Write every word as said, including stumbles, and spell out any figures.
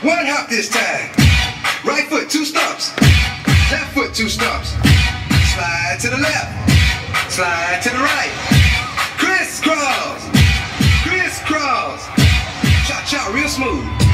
One hop this time. Right foot, two stumps. Left foot, two stumps. Slide to the left. Slide to the right. Crisscross. Crisscross. Cha-cha real smooth.